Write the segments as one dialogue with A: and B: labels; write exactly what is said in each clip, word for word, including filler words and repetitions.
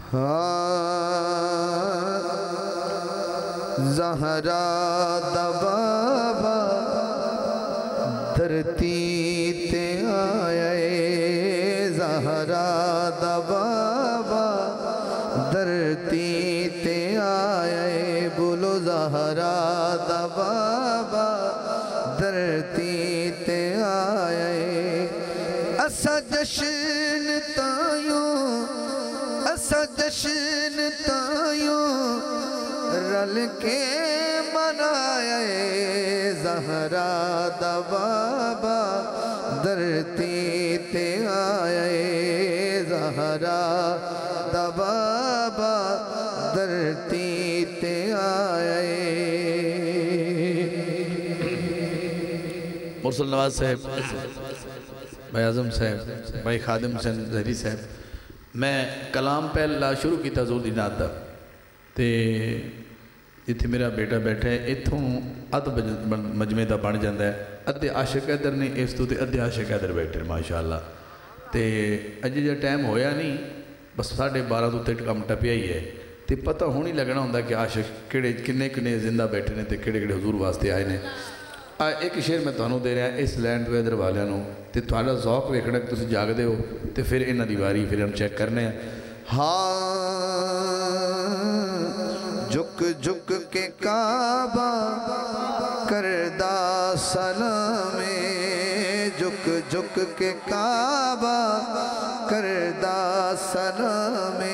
A: زہرا دا بابا دھرتی تے آئے، زہرا دا بابا دھرتی تے آئے، بولو زہرا دا بابا دھرتی تے آئے۔ اسا جشن تائیوں، اسا جشن تائیوں رل کے منائے، زہرا دا بابا دھرتی تے آئے، زہرا دا بابا دھرتی تے آئے۔
B: مرسل نواز صاحب، بھائی اعظم صاحب، بھائی خادم حسین زہری صاحب، میں کلام پہلا شروع کیتا زور دی نات دا تے جتھے میرا بیٹا بیٹھا ہے اتھوں ادھ مجمع دا بن جاندہ ہے، ادھے عاشق ادھر نے اس تو تے ادھے عاشق ادھر بیٹھے ماشاءاللہ تے اجے جا ٹائم ہویا نہیں، بس ساڑھے بارہ تو تیٹ کم ٹپیا ہی ہے تے پتہ ہونی لگنا ہوندہ کہ عاشق کڑے کنے کنے زندہ بیٹھے نے تے کڑے کڑے حضور واسطے آئے نے۔ ایک شعر میں تانوں دے رہا ہے اس لینڈ ویدر والیاں نو تے تھوڑا ذوق ویکھنا کہ تسی جاگ دے ہو تے پھر انہاں دی واری پھر ہم چیک کرنے ہیں۔
A: ہاں جھک جھک کے کعبہ کردہ سلامے، جھک جھک کے کعبہ کردہ سلامے،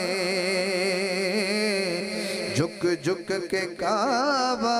A: جھک جھک کے کعبہ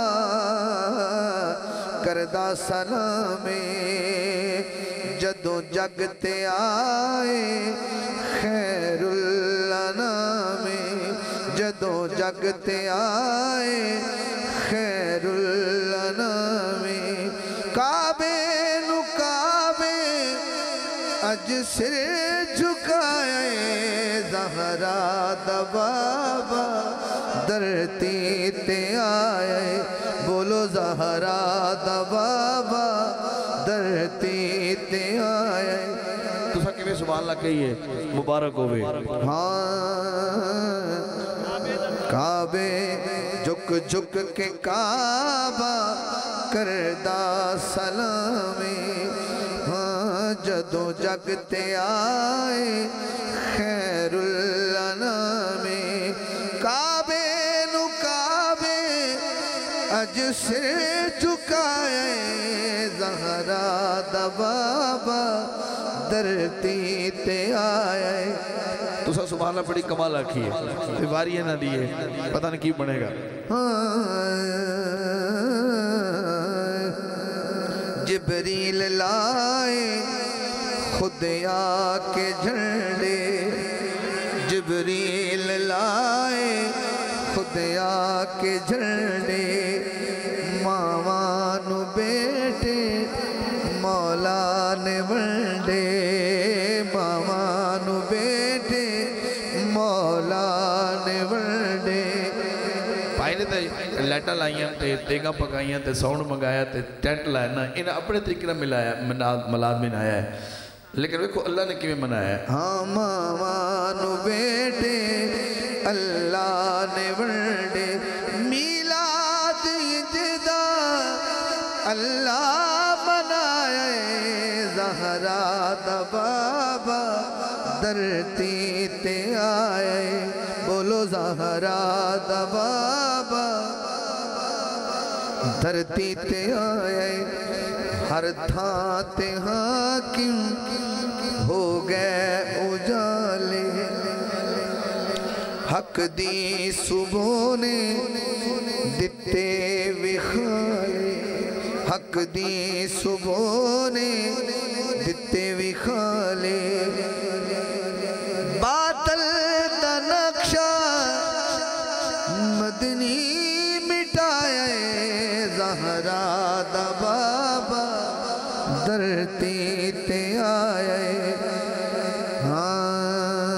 A: کردہ سلامے، جدو جگتے آئے خیر الانام، جدو جگتے آئے خیر الانام، کعبے نو کعبے اج سر جھکائے، زہرا دا بابا دھرتی تے آئے، بولو زہرا دا بابا دھرتی تے آئے۔
B: تو سا کبھی سبحان اللہ کہیے مبارک ہوئے۔
A: ہاں کعبے جھک جھک کے کعبہ کردہ سلامی، ہاں جدو جگتے آئے خیر الانام، کعبے نو کعبے اج سر جھکائے، زہرا دا بابا دھرتی تے آئے۔
B: تو سا سبحان اللہ بڑی کمال آکھی ہے، دیواری ہے نہ دیئے پتہ نہیں کی بنے گا۔
A: جبریل لائے خود آ کے جھنڈے، جبریل لائے خود آ کے جھنڈے، ماوانو بیٹے مولا نے ونڈے، ماوانو بیٹے مولا نے ونڈے۔
B: بھائی نے تے لیٹا لائیاں تے تیگاں پکائیاں تے ساؤنڈ منگایا تے ٹینٹ لائنا، انہیں اپنے طریقے نہ ملایا ملاد منایا ہے، لیکن ویکھو اللہ نے کیویں منایا ہے۔
A: ہاں ماوانو بیٹے اللہ نے ونڈے، میلاد جدا اللہ منایا، زہرا دا بابا دھرتی تے آئے، بولو زہرا دا بابا دھرتی تے آئے، ہر تھاں تے حاکم ہو گئے اجالے، حق دی صبح نے دتے وخالے، حق دی صبح نے دتے وخالے، باطل دا نقشہ مدنی مٹایا، زہرا دا بابا دھرتی تے آئے، ہاں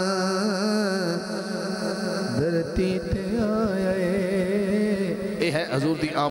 A: دھرتی تے آئے۔
B: یہ ہے حضور دی